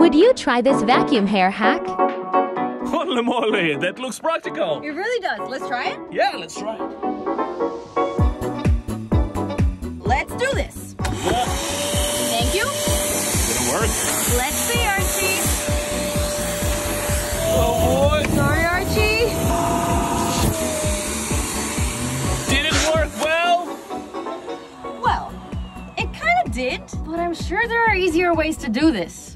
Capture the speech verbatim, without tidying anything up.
Would you try this vacuum hair hack? Holy moly, that looks practical. It really does. Let's try it? Yeah, let's try it. Let's do this. Yeah. Thank you. Didn't work. Let's see, Archie. Oh boy. Sorry, Archie. Did it work well? Well, it kind of did, but I'm sure there are easier ways to do this.